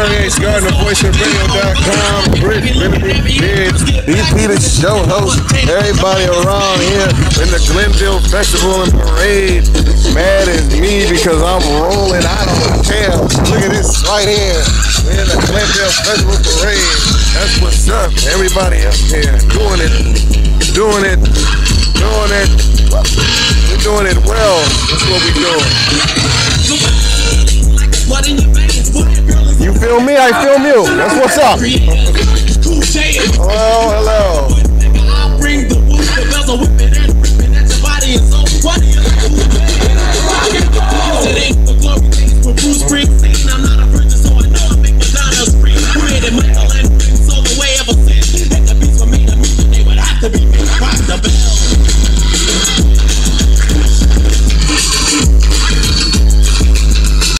Young H Gardner, voiceofradio.com, Britt, Benedict, Biggs, BP the show host, everybody around here in the Glenville Festival and Parade. Mad at me because I'm rolling out on the tail. Look at this right here. We're in the Glenville Festival Parade. That's what's up. Everybody up here doing it. We're doing it well. That's what we're doing. You feel me? I feel you. That's what's up. Well, hello.